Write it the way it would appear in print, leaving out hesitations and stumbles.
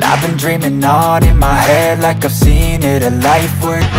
I've been dreaming on in my head like I've seen it, a life worth